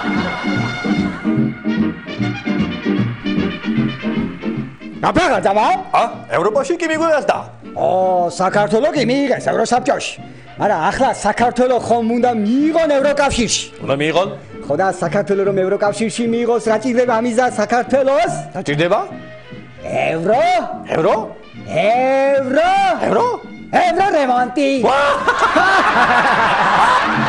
აფრაგა ძავა? ევროპაში კი მიგვიღეს და. საქართველო კი მიიღეს ევროსაბჭოში. მაგრამ ახლა საქართველო ხომ უნდა მიიღონ ევროკავშირში. უნდა მიიღონ? ხო და საქართველო რომ ევროკავშირში მიიღოს, რა ჭირდება ამიზად საქართველოს? რა ჭირდება? ევრო? ევრო? ევრო? ევრო? ევრო რემონტი.